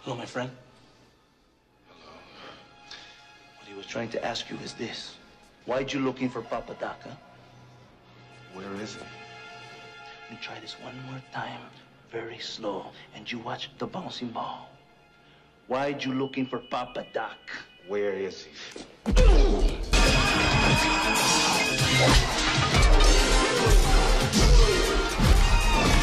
Hello, my friend. Hello. What he was trying to ask you is this. Why'd you looking for Papa Doc, huh? Where is he? You try this one more time, very slow, and you watch the bouncing ball. Why'd you looking for Papa Doc? Where is he?